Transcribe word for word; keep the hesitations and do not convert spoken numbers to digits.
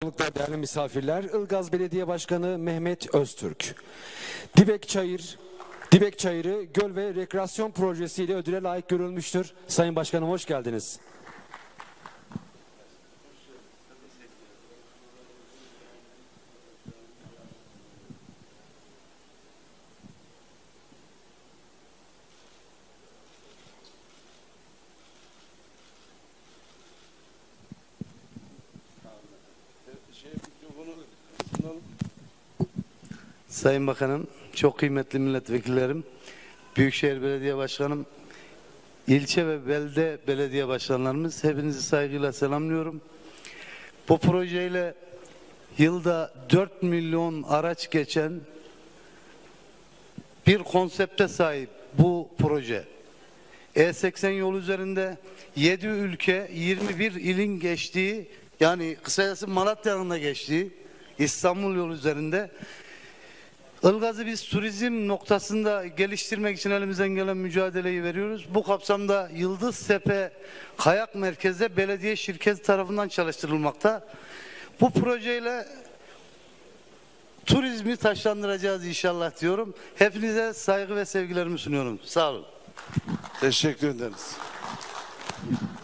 konuklar, değerli misafirler, Ilgaz Belediye Başkanı Mehmet Öztürk. Dibek Çayır, Dibek Çayırı Göl ve Rekreasyon Projesi ile ödüle layık görülmüştür. Sayın Başkanım hoş geldiniz. Sayın Bakanım, çok kıymetli milletvekillerim, Büyükşehir Belediye Başkanım, ilçe ve belde belediye başkanlarımız, hepinizi saygıyla selamlıyorum. Bu projeyle yılda dört milyon araç geçen bir konsepte sahip bu proje. E seksen yol üzerinde yedi ülke, yirmi bir ilin geçtiği, yani kısacası Malatya'nın da geçtiği İstanbul yolu üzerinde Ilgaz'ı biz turizm noktasında geliştirmek için elimizden gelen mücadeleyi veriyoruz. Bu kapsamda Yıldıztepe Kayak Merkez'de belediye şirketi tarafından çalıştırılmakta. Bu projeyle turizmi taşlandıracağız inşallah diyorum. Hepinize saygı ve sevgilerimi sunuyorum. Sağ olun. Teşekkür ederiz.